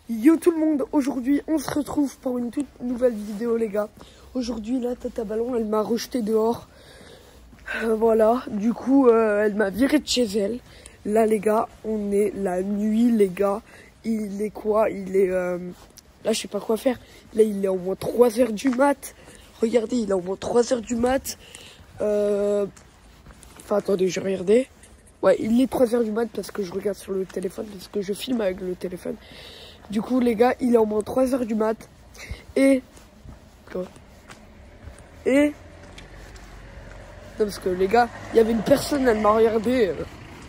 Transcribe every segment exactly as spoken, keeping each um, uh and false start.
Yo tout le monde, aujourd'hui on se retrouve pour une toute nouvelle vidéo les gars. Aujourd'hui là Tata Ballon elle m'a rejeté dehors. Euh, voilà, du coup euh, elle m'a viré de chez elle. Là les gars, on est la nuit les gars. Il est quoi? Il est... Euh... Là je sais pas quoi faire. Là il est au moins trois heures du mat. Regardez, il est au moins trois heures du mat. Euh... Enfin attendez, je vais regarder. Ouais, il est trois heures du mat parce que je regarde sur le téléphone, parce que je filme avec le téléphone. Du coup, les gars, il est au moins trois heures du mat. Et... Quoi? Et... Non, parce que les gars, il y avait une personne, elle m'a regardé. Euh...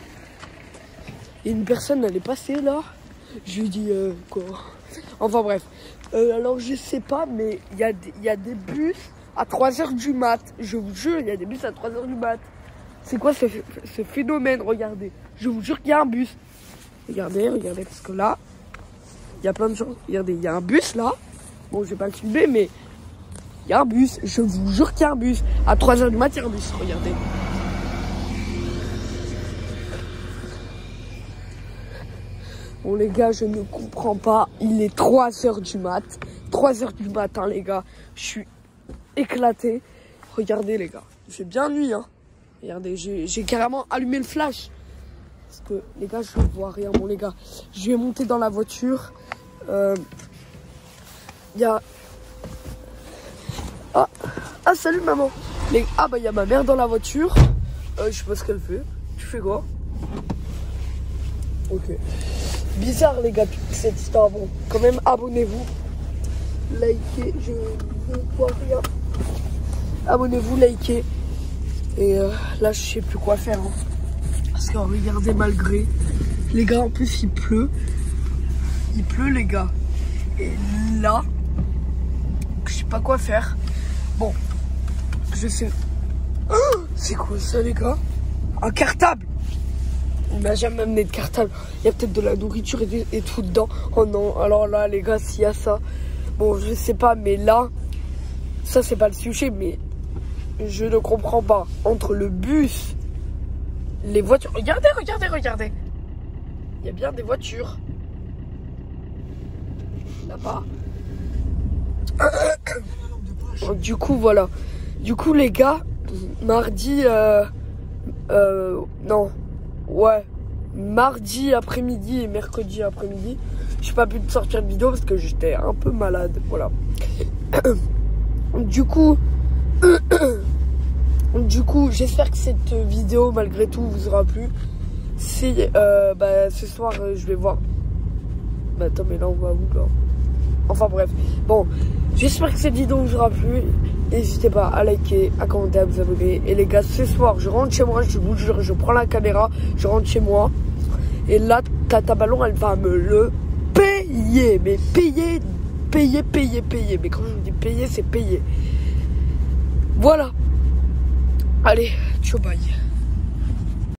Et une personne, elle est passée là. Je lui ai dit, euh, quoi? Enfin bref. Euh, alors, je sais pas, mais il y, y a des bus à trois heures du mat. Je vous jure, il y a des bus à trois heures du mat. C'est quoi ce, ce phénomène? Regardez. Je vous jure qu'il y a un bus. Regardez, regardez, parce que là... Il y a plein de gens. Regardez, il y a un bus là. Bon, je vais pas le filmer, mais il y a un bus. Je vous jure qu'il y a un bus. À trois heures du mat, il y a un bus. Regardez. Bon, les gars, je ne comprends pas. Il est trois heures du mat. trois heures du matin, les gars. Je suis éclaté. Regardez, les gars. J'ai bien nuit, hein. Regardez, j'ai carrément allumé le flash. Parce que, les gars, je ne vois rien. Bon, les gars, je vais monter dans la voiture. Il euh, y a... Ah, ah salut maman. Les... Ah bah il y a ma mère dans la voiture. Euh, je sais pas ce qu'elle fait. Tu fais quoi? Ok. Bizarre les gars, cette histoire. Bon, quand même abonnez-vous. Likez, je ne vois rien. Abonnez-vous, likez. Et euh, là je sais plus quoi faire. Hein. Parce que regardez, malgré. Les gars, en plus il pleut. Il pleut les gars. Et là, je sais pas quoi faire. Bon, je sais. Oh, c'est quoi ça les gars? Un cartable. Il m'a jamais amené de cartable. Il y a peut-être de la nourriture et, et tout dedans. Oh non, alors là les gars, s'il y a ça. Bon, je sais pas, mais là, ça c'est pas le sujet, mais je ne comprends pas. Entre le bus, les voitures. Regardez, regardez, regardez. Il y a bien des voitures. Là-bas. Du coup, voilà. Du coup, les gars, mardi... Euh, euh, non. Ouais. Mardi après-midi et mercredi après-midi, j'ai pas pu sortir de vidéo parce que j'étais un peu malade. Voilà. Du coup... Du coup, j'espère que cette vidéo, malgré tout, vous aura plu. Si, euh, bah, ce soir, je vais voir... Bah, attends, mais là, on va où, là? Enfin bref, bon, j'espère que cette vidéo vous aura plu. N'hésitez pas à liker, à commenter, à vous abonner. Et les gars, ce soir, je rentre chez moi, je vous jure, je prends la caméra, je rentre chez moi. Et là, Tata Ballon, elle va me le payer. Mais payer, payer, payer, payer. Mais quand je vous dis payer, c'est payer. Voilà. Allez, ciao, bye.